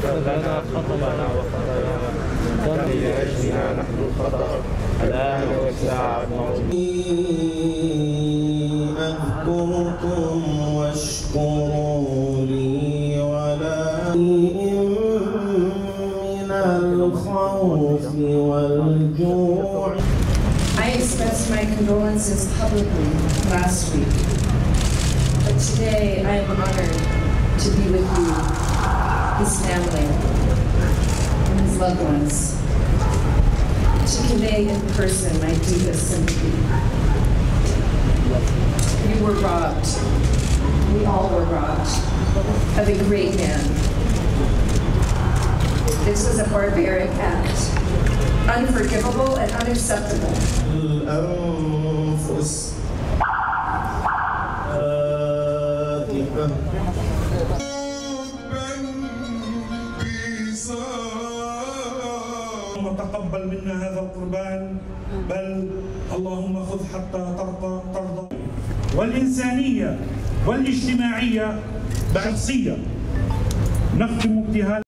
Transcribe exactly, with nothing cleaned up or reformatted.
لنا خطأنا وخطايانا كما لأجلنا نحن الخطأ الآن والساعة موت. أذكركم واشكروا لي ولا من الخوف والجوع. I expressed my condolences publicly last week, but today I am honored to be with you, his family, and his loved ones, to convey in person my deepest sympathy. You were robbed, we all were robbed, of a great man. This was a barbaric act, unforgivable and unacceptable. الأنفس آتفة. اللهم تقبل منا هذا القربان، بل اللهم خذ حتى ترضى ترضى. والإنسانية والاجتماعية شخصية. نختم ابتهال